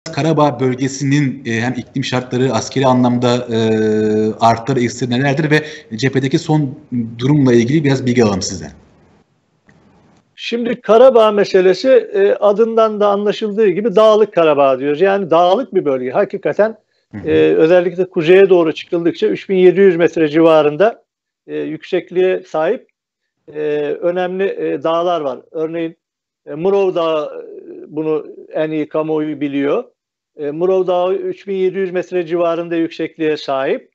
Karabağ bölgesinin hem iklim şartları, askeri anlamda artıları, eksileri nelerdir ve cephedeki son durumla ilgili biraz bilgi alalım sizden. Şimdi Karabağ meselesi adından da anlaşıldığı gibi Dağlık Karabağ diyoruz. Yani dağlık bir bölge. Hakikaten özellikle kuzeye doğru çıkıldıkça 3700 metre civarında yüksekliğe sahip önemli dağlar var. Örneğin Murov Dağı, bunu en iyi kamuoyu biliyor. Murov Dağı 3700 metre civarında yüksekliğe sahip.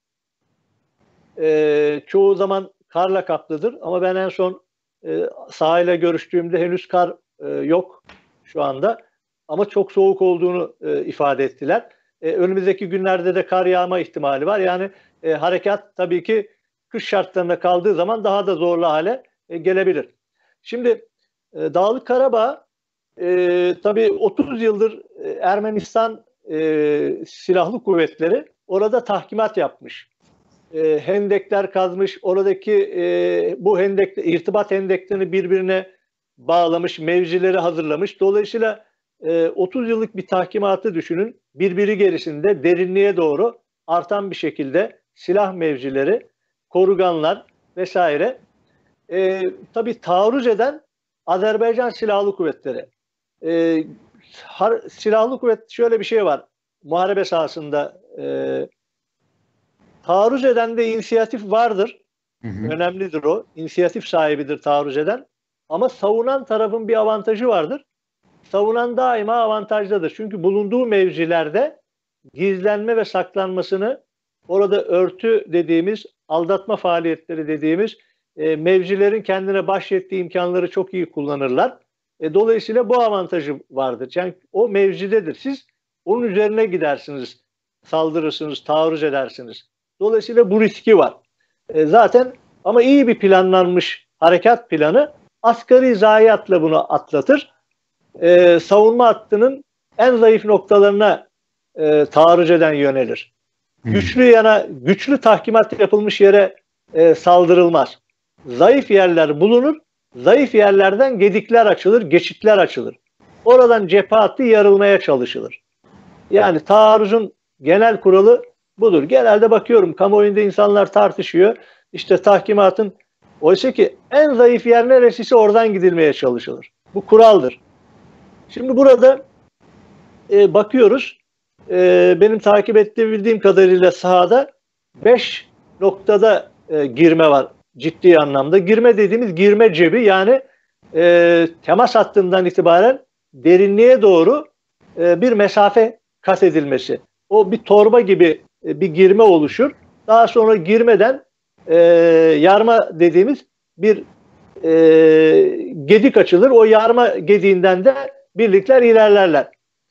Çoğu zaman karla kaplıdır ama ben en son sahayla görüştüğümde henüz kar yok şu anda. Ama çok soğuk olduğunu ifade ettiler. Önümüzdeki günlerde de kar yağma ihtimali var. Yani harekat tabii ki kış şartlarında kaldığı zaman daha da zorlu hale gelebilir. Şimdi Dağlık Karabağ tabii 30 yıldır Ermenistan silahlı kuvvetleri orada tahkimat yapmış. Hendekler kazmış, oradaki bu irtibat hendeklerini birbirine bağlamış, mevzileri hazırlamış. Dolayısıyla 30 yıllık bir tahkimatı düşünün. Birbiri gerisinde derinliğe doğru artan bir şekilde silah mevzileri, koruganlar vesaire. Tabii taarruz eden Azerbaycan Silahlı Kuvvetleri. Silahlı kuvvet şöyle bir şey var. Muharebe sahasında taarruz eden de inisiyatif vardır. Önemlidir o. İnisiyatif sahibidir taarruz eden. Ama savunan tarafın bir avantajı vardır. Savunan daima avantajlıdır. Çünkü bulunduğu mevzilerde gizlenme ve saklanmasını, orada örtü dediğimiz, aldatma faaliyetleri dediğimiz mevzilerin kendine bahşettiği imkanları çok iyi kullanırlar. Dolayısıyla bu avantajı vardır. Yani o mevzidedir. Siz onun üzerine gidersiniz, saldırırsınız, taarruz edersiniz. Dolayısıyla bu riski var. Zaten ama iyi bir planlanmış harekat planı asgari zayiatla bunu atlatır. Savunma hattının en zayıf noktalarına taarruz eden yönelir. Güçlü tahkimat yapılmış yere saldırılmaz. Zayıf yerler bulunur. Zayıf yerlerden gedikler açılır, geçitler açılır. Oradan cephe hattı yarılmaya çalışılır. Yani taarruzun genel kuralı budur. Genelde bakıyorum kamuoyunda insanlar tartışıyor. İşte tahkimatın, oysa ki en zayıf yer neresiyse oradan gidilmeye çalışılır. Bu kuraldır. Şimdi burada bakıyoruz. Benim takip ettiğim kadarıyla sahada 5 noktada girme var ciddi anlamda. Girme dediğimiz girme cebi, yani temas hattından itibaren derinliğe doğru bir mesafe kat edilmesi. O bir torba gibi bir girme oluşur. Daha sonra girmeden yarma dediğimiz bir gedik açılır. O yarma gediğinden de birlikler ilerlerler.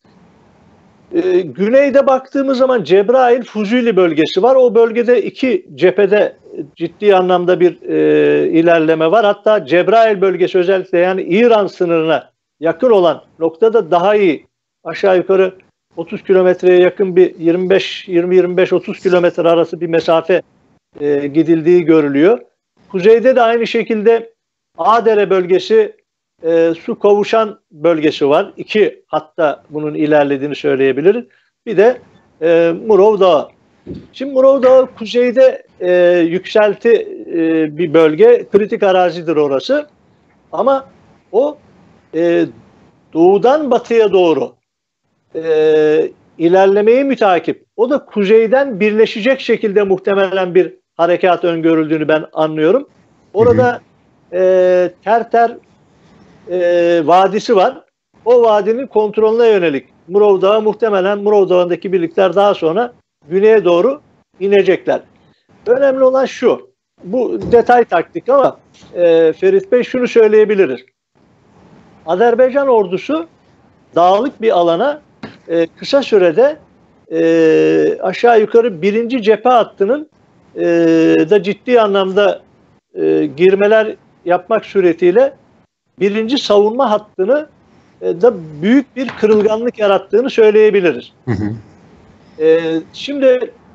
Güneyde baktığımız zaman Cebrail Fuzuli bölgesi var. O bölgede iki cephede ciddi anlamda bir ilerleme var. Hatta Cebrail bölgesi özellikle, yani İran sınırına yakın olan noktada daha iyi, aşağı yukarı 30 kilometreye yakın bir 20-25-30 kilometre arası bir mesafe gidildiği görülüyor. Kuzeyde de aynı şekilde Ağdere bölgesi, su kavuşan bölgesi var. İki hatta bunun ilerlediğini söyleyebiliriz. Bir de Murov Dağı. Şimdi Murov Dağı kuzeyde yükselti bir bölge. Kritik arazidir orası. Ama o doğudan batıya doğru ilerlemeye mütakip. O da kuzeyden birleşecek şekilde muhtemelen bir harekat öngörüldüğünü ben anlıyorum. Orada Terter vadisi var. O vadinin kontrolüne yönelik Murov Dağı, muhtemelen Murov Dağı'ndaki birlikler daha sonra güneye doğru inecekler. Önemli olan şu, bu detay taktik ama Ferit Bey, şunu söyleyebiliriz. Azerbaycan ordusu dağlık bir alana kısa sürede aşağı yukarı birinci cephe hattının da ciddi anlamda girmeler yapmak suretiyle birinci savunma hattını da büyük bir kırılganlık yarattığını söyleyebiliriz. Şimdi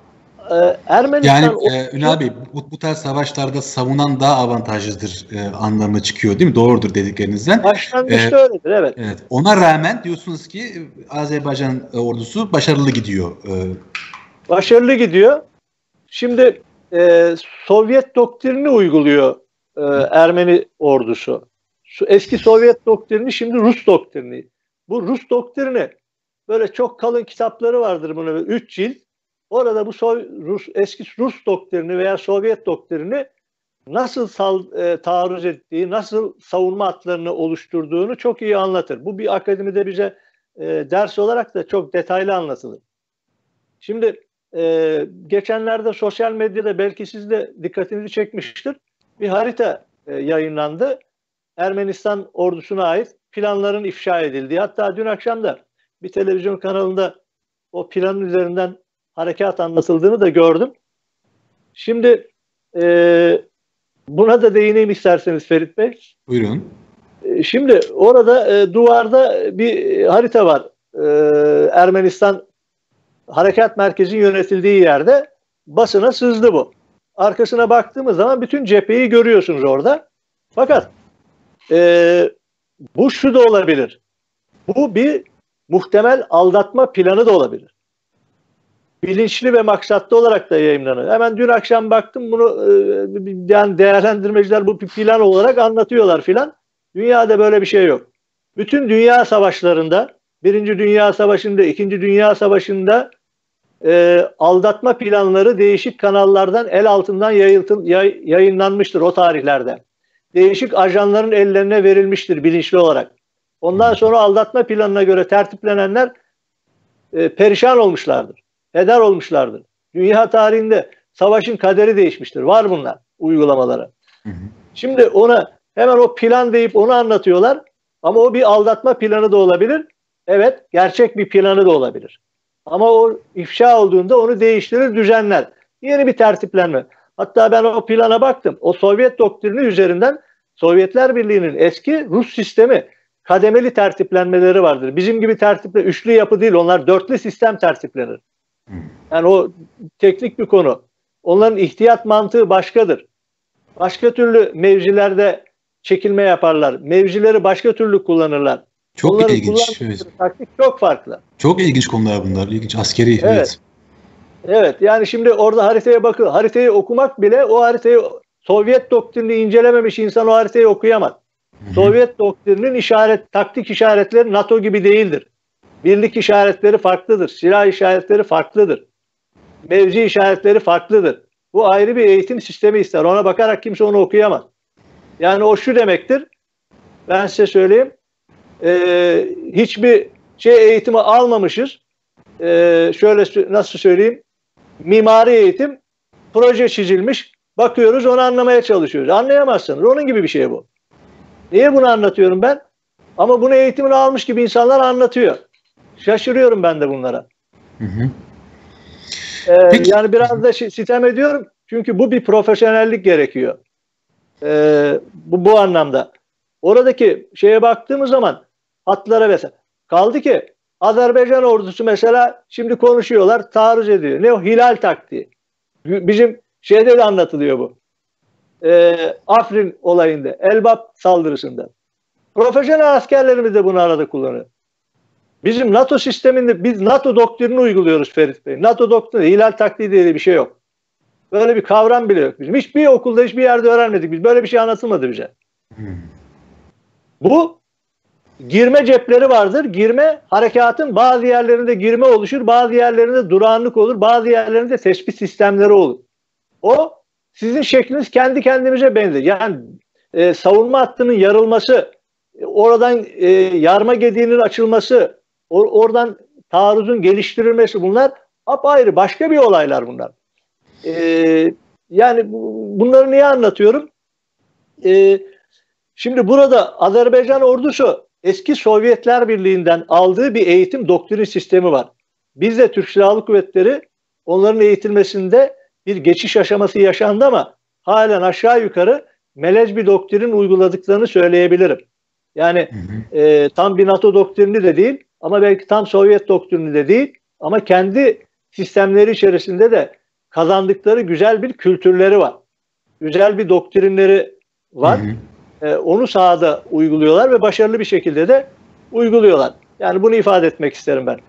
Ermenistan... Yani Ünal Bey, bu tarz savaşlarda savunan daha avantajlıdır anlamı çıkıyor değil mi? Doğrudur dediklerinizden. Başlangıçta öyledir, evet. Evet. Ona rağmen diyorsunuz ki Azerbaycan ordusu başarılı gidiyor. Başarılı gidiyor. Şimdi Sovyet doktrinini uyguluyor Ermeni ordusu. Eski Sovyet doktrini, şimdi Rus doktrini. Bu Rus doktrini böyle çok kalın kitapları vardır bunun, 3 cilt. Orada bu eski Rus doktrini veya Sovyet doktrini nasıl taarruz ettiği, nasıl savunma hatlarını oluşturduğunu çok iyi anlatır. Bu bir akademide bize ders olarak da çok detaylı anlatılır. Şimdi geçenlerde sosyal medyada, belki siz de dikkatinizi çekmiştir, bir harita yayınlandı. Ermenistan ordusuna ait planların ifşa edildiği. Hatta dün akşam da bir televizyon kanalında o planın üzerinden harekat anlatıldığını da gördüm. Şimdi buna da değineyim isterseniz Ferit Bey. Buyurun. Şimdi orada duvarda bir harita var. Ermenistan Harekat Merkezi'nin yönetildiği yerde basına sızdı bu. Arkasına baktığımız zaman bütün cepheyi görüyorsunuz orada. Fakat bu şu da olabilir. Bu bir muhtemel aldatma planı da olabilir. Bilinçli ve maksatlı olarak da yayınlanıyor. Hemen dün akşam baktım, bunu yani değerlendirmeciler bu bir plan olarak anlatıyorlar filan. Dünyada böyle bir şey yok. Bütün dünya savaşlarında, Birinci Dünya Savaşı'nda, İkinci Dünya Savaşı'nda aldatma planları değişik kanallardan, el altından yayınlanmıştır o tarihlerde. Değişik ajanların ellerine verilmiştir bilinçli olarak. Ondan sonra aldatma planına göre tertiplenenler perişan olmuşlardır. Heder olmuşlardır. Dünya tarihinde savaşın kaderi değişmiştir. Var bunlar uygulamaları. Şimdi ona hemen o plan deyip onu anlatıyorlar. Ama o bir aldatma planı da olabilir. Evet, gerçek bir planı da olabilir. Ama o ifşa olduğunda onu değiştirir, düzenler. Yeni bir tertiplenme. Hatta ben o plana baktım. O Sovyet doktrini üzerinden Sovyetler Birliği'nin eski Rus sistemi kademeli tertiplenmeleri vardır. Bizim gibi üçlü yapı değil, onlar dörtlü sistem tertiplenir. Yani o teknik bir konu. Onların ihtiyat mantığı başkadır. Başka türlü mevzilerde çekilme yaparlar. Mevzileri başka türlü kullanırlar. Çok onların ilginç. Evet. Taktik çok farklı. Çok ilginç konular bunlar. İlginç. Askeri. Evet. Evet. Evet. Yani şimdi orada haritaya bakın. Haritayı okumak bile, o haritayı Sovyet doktrinini incelememiş insan o haritayı okuyamaz. Sovyet doktrinin taktik işaretleri NATO gibi değildir. Birlik işaretleri farklıdır. Silah işaretleri farklıdır. Mevzi işaretleri farklıdır. Bu ayrı bir eğitim sistemi ister. Ona bakarak kimse onu okuyamaz. Yani o şu demektir. Ben size söyleyeyim. Hiçbir eğitimi almamışız. Şöyle nasıl söyleyeyim? Mimari eğitim, proje çizilmiş. Bakıyoruz, onu anlamaya çalışıyoruz. Anlayamazsınız. Onun gibi bir şey bu. Niye bunu anlatıyorum ben? Ama bunu eğitimini almış gibi insanlar anlatıyor. Şaşırıyorum ben de bunlara. Yani biraz da sitem ediyorum. Çünkü bu bir profesyonellik gerekiyor. Bu anlamda. Oradaki şeye baktığımız zaman hatlara mesela. Kaldı ki Azerbaycan ordusu mesela şimdi konuşuyorlar, taarruz ediyor. Ne o? Hilal taktiği. Bizim şeyde de anlatılıyor bu. Afrin olayında, Elbap saldırısında. Profesyonel askerlerimiz de bunu arada kullanıyor. Bizim NATO sisteminde biz NATO doktrinini uyguluyoruz Ferit Bey. NATO doktrini, hilal taktiği diye bir şey yok. Böyle bir kavram bile yok bizim. Hiçbir okulda, hiçbir yerde öğrenmedik biz. Böyle bir şey anlatılmadı bize. Bu girme cepleri vardır. Girme, harekatın bazı yerlerinde girme oluşur, bazı yerlerinde durağanlık olur, bazı yerlerinde tespit sistemleri olur. O sizin şekliniz kendi kendinize benzer. Yani savunma hattının yarılması, oradan yarma gediğinin açılması, oradan taarruzun geliştirilmesi, bunlar apayrı başka bir olaylar bunlar. Yani bunları niye anlatıyorum? Şimdi burada Azerbaycan ordusu eski Sovyetler Birliği'nden aldığı bir eğitim doktrin sistemi var. Bizde Türk Silahlı Kuvvetleri onların eğitilmesinde bir geçiş aşaması yaşandı ama halen aşağı yukarı melez bir doktrin uyguladıklarını söyleyebilirim. Yani tam bir NATO doktrini de değil ama belki tam Sovyet doktrini de değil ama kendi sistemleri içerisinde de kazandıkları güzel bir kültürleri var. Güzel bir doktrinleri var. Onu sahada uyguluyorlar ve başarılı bir şekilde de uyguluyorlar. Yani bunu ifade etmek isterim ben.